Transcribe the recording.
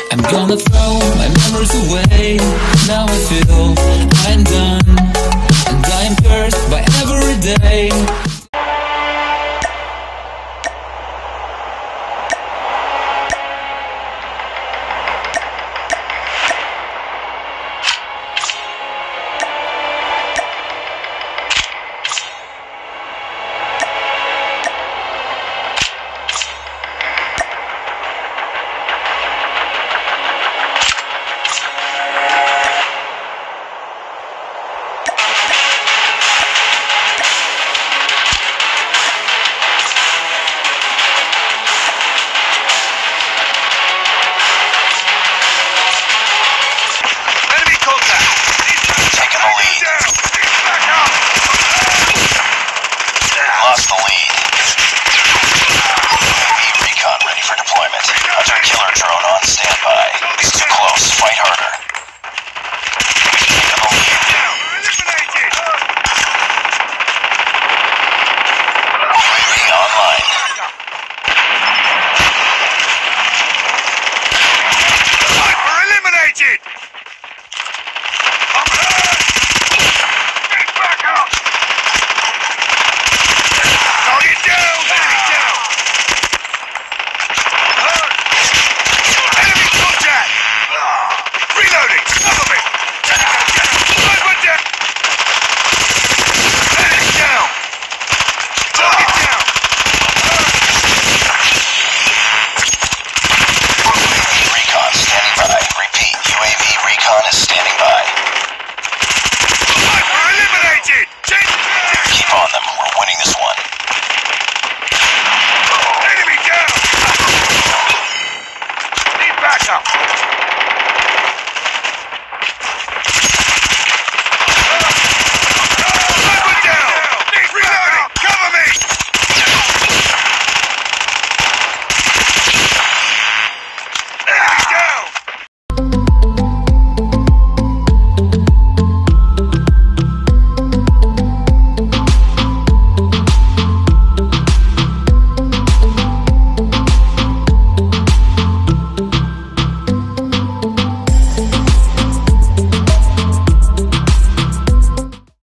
I'm gonna throw my memories away. Now I feel I'm done, and I am cursed by every day. Lost the lead. UAV recon ready for deployment. Hunter killer drone on standby. It's too close. Fight harder. Taking the lead. UAV online. We're eliminated! I'm hurt! Get back up! Target down! Enemy down! I'm hurt! Enemy contact! Reloading! Cover me! Sniper down! Enemy down! Target down! UAV recon standing by. Repeat, UAV recon is standing by. We're eliminated! Keep on them. We're winning this one. Enemy down! Need backup!